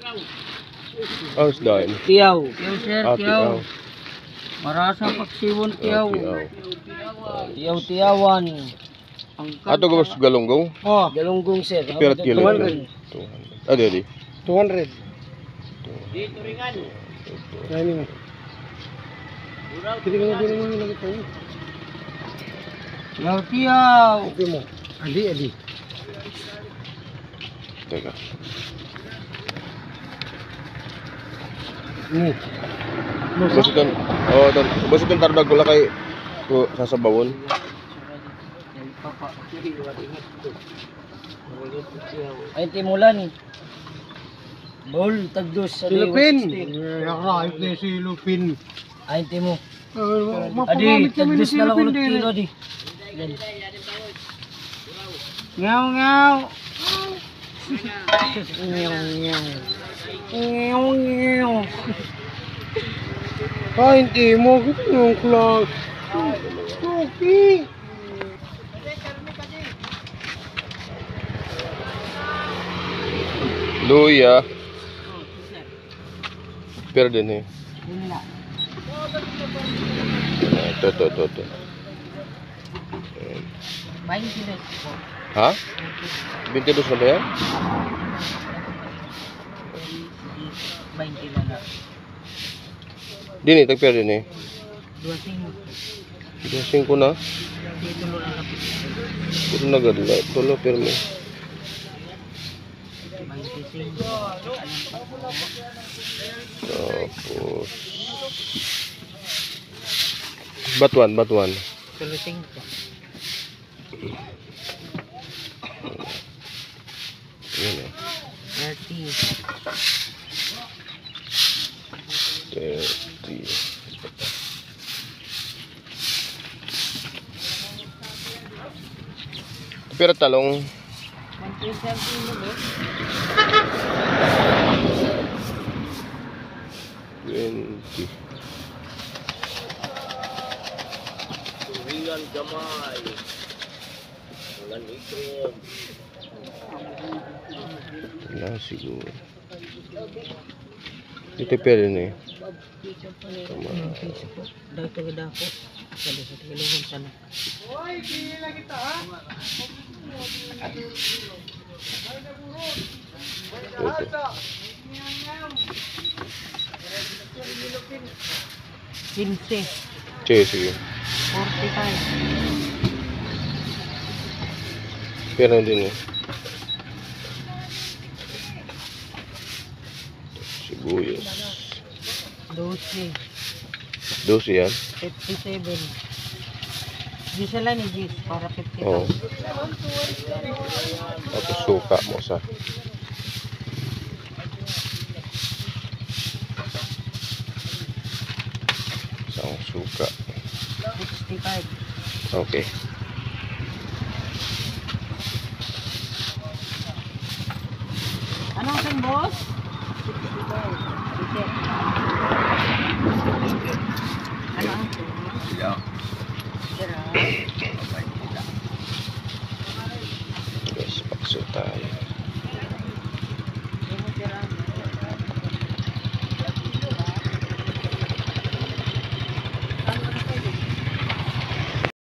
Ang isda yun. Tiyaw. Tiyaw, sir. Ah, Tiyaw. tiyaw. Marasa paksiwon tiyaw. Tiyaw. Tiyaw-tiyawan. Ato gawas galunggong. Oh, galunggong, sir. Pirat kilo. 200. Adi, adi. 200. Dito ringan. Yan mo. Kiri-kiri mo lagi tayo. Tiyaw-tiyaw. Ito mo. Adi. Teka. Ini. Basutan. Oh, basutan tardag wala kay ko sasabawon. Ay timulan. Bol tagdos sa Silupin. Nakakait na si Lupin. Ay timo. Mapagamit kami ni tagdos na lang Silupin ulit din. kilo di. Ngaw. Ngaw. Ay, hindi mo. Gusto yung clock. Okay. Luya. Pero din eh. Ito. Bain kilo. Ha? 22 na ba yan? Bain kilo na. Dini, tagpera din eh. 2.5. 5 na. Dito lo na kapit. Puro na gadla. Tulo, pero may. 25. Tapos. Batuan. Tulo 5. Yan eh. 30. 30. Pero talong. 20. Turingan gamay. Ulan ikom. Wala siguro. Ito pwede na eh. Dito gada ko. Kada sa tilungan sana. Ito. 15. Sige. 45. Pero din eh. Sibuyas. 12. 12 yan. 57. Gisa lang ni Gis para 50. Oo. Tapos suka mo sa. Isang suka. 65. Okay. Ano ang boss? 65. Ano ang Yes, pakso tayo.